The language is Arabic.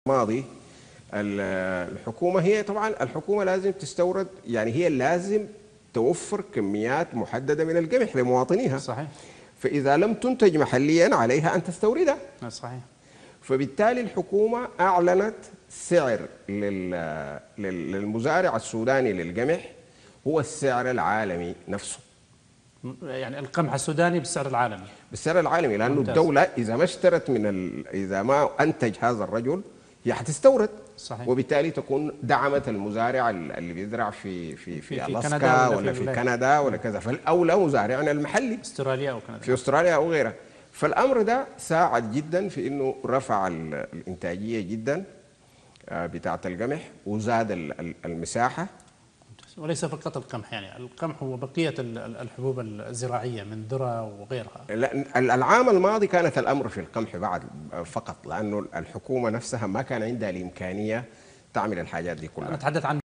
الماضي الحكومة هي طبعا الحكومة لازم تستورد، يعني هي لازم توفر كميات محددة من القمح لمواطنيها. صحيح. فإذا لم تنتج محليا عليها أن تستوردها. صحيح. فبالتالي الحكومة أعلنت سعر للمزارع السوداني للقمح هو السعر العالمي نفسه. يعني القمح السوداني بالسعر العالمي. بالسعر العالمي، لأنه ممتاز. الدولة إذا ما اشترت إذا ما أنتج هذا الرجل هي حتستورد. صحيح. وبالتالي تكون دعمت المزارع اللي بيزرع في كندا ألاسكا ولا ولا في الولايات. كندا ولا كذا، فالأولى مزارعنا المحلي استراليا او كندا. في أستراليا أو غيرها. فالأمر ده ساعد جدا في إنه رفع الإنتاجية جدا بتاعة القمح، وزاد المساحة. وليس فقط القمح، يعني القمح وبقية الحبوب الزراعية من ذرة وغيرها. العام الماضي كانت الأمر في القمح بعد فقط، لأنه الحكومة نفسها ما كان عندها الإمكانية تعمل الحاجات دي كلها. نتحدث عن